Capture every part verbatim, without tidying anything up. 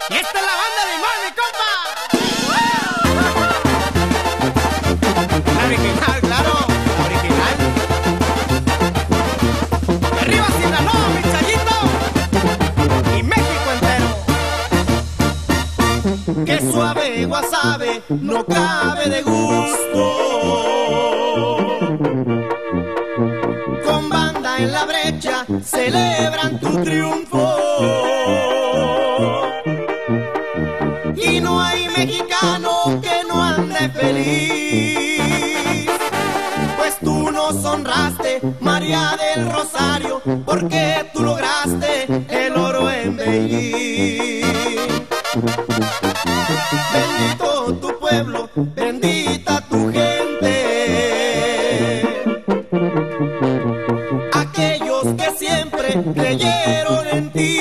Y esta es la banda de Limón, mi compa. La original, claro, original. Y arriba Sinaloa, mi chayito. Y México entero. Que suave guasabe no cabe de gusto. Con banda en la brecha celebran tu triunfo. Y no hay mexicano que no ande feliz, pues tú nos honraste, María del Rosario, porque tú lograste el oro en Beijing. Bendito tu pueblo, bendita tu gente, aquellos que siempre creyeron en ti.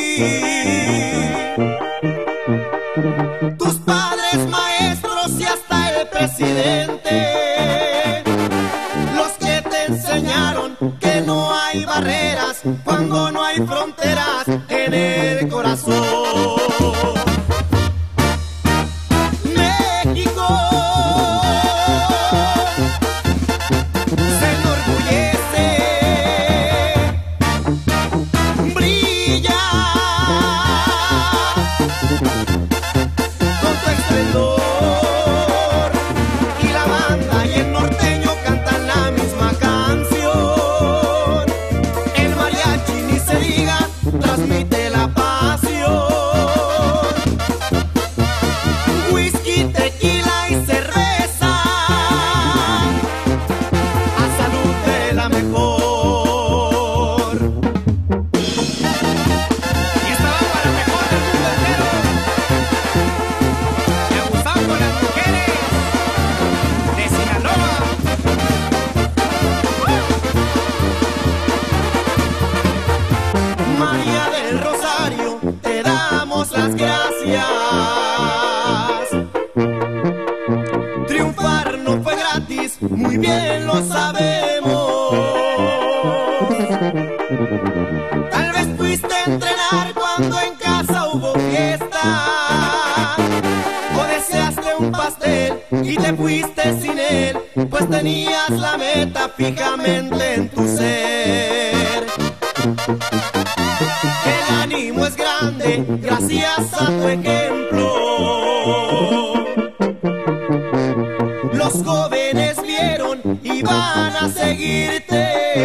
Tus padres, maestros y hasta el presidente, los que te enseñaron que no hay barreras cuando no hay fronteras en el corazón. México se enorgullece, brilla con tu esplendor, y la banda y el norteño cantan la misma canción. El mariachi ni se diga, transmite la pasión. Whisky, tequila y cerveza, a salud de la mejor. Y esta va para mejor del mundo entero. Y abusado con las mujeres de Sinaloa. María del Rosario, te damos las gracias. Triunfar no fue gratis, muy bien lo sabemos. Tal vez fuiste a entrenar cuando en casa hubo fiesta, o deseaste un pastel y te fuiste sin él, pues tenías la meta fijamente en tu ser. El ánimo es grande gracias a tu ejemplo. Los jóvenes vieron y van a seguirte.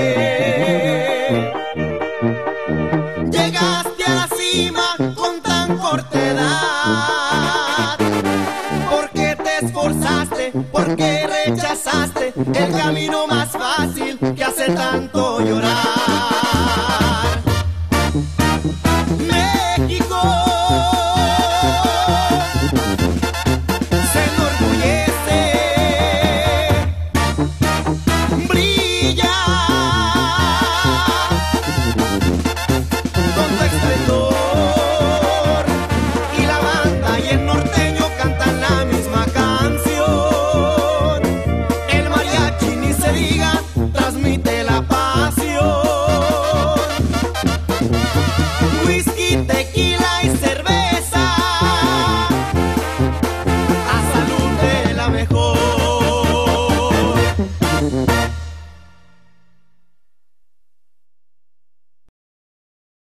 Llegaste a la cima con tan corta edad, porque te esforzaste, porque rechazaste el camino más fácil que hace tanto llorar.